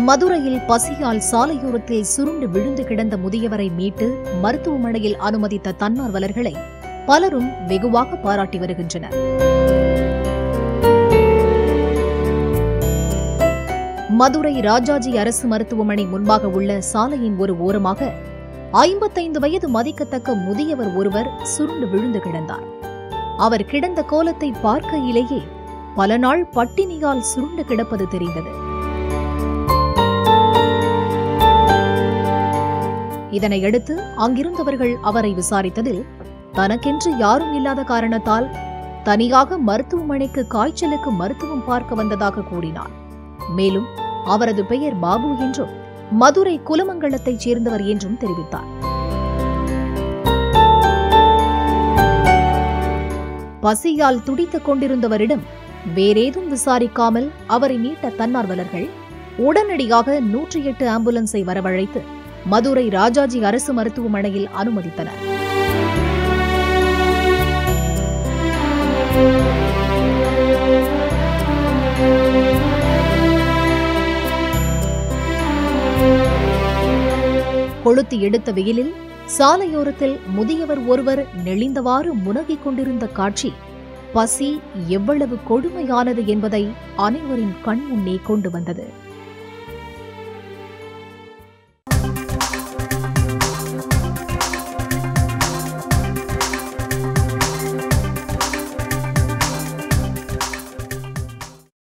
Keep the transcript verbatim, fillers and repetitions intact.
மதுரையில் பசியால் சாலையோரத்தில் சுருண்டு விழுந்து கிடந்த முதியவரை மீட்டு மருத்துவமனையில் அனுமதித்த தன்னார்வலர்களை பலரும் வெகுவாக பாராட்டி வருகின்றனர். மதுரை ராஜாஜி அரசு மருத்துவமனை முன்பாக உள்ள சாலையின் ஒரு ஓரமாக ஐம்பத்தைந்து வயது மதிக்கத்தக்க முதியவர் ஒருவர் சுருண்டு விழுந்து கிடந்தார். அவர் கிடந்த கோலத்தை பார்க்கையிலேயே பல நாள் பட்டினியால் சுருண்டு கிடப்பது தெரிந்தது. இதனையடுத்து அங்கிருந்தவர்கள் அவரை விசாரித்ததில் தனக்கென்று யாரும் இல்லாத காரணத்தால் தனியாக மருத்துவமனைக்கு காய்ச்சலுக்கு மருத்துவம் பார்க்க வந்ததாக கூறினார். மேலும் அவரது பெயர் பாபு என்றும் மதுரை குலமங்கலத்தைச் சேர்ந்தவர் என்றும் தெரிவித்தார். பசியால் துடித்துக் கொண்டிருந்தவரிடம் வேறேதும் விசாரிக்காமல் அவரை மீட்ட தன்னார்வலர்கள் உடனடியாக நூற்றி எட்டு ஆம்புலன்ஸை வரவழைத்து மதுரை ராஜாஜி அரசு மருத்துவமனையில் அனுமதித்தனர். கொளுத்தி எடுத்த வெயிலில் சாலையோரத்தில் முதியவர் ஒருவர் நெளிந்தவாறு முனகிக் கொண்டிருந்த காட்சி பசி எவ்வளவு கொடுமையானது என்பதை அனைவரின் கண் முன்னே கொண்டு வந்தது.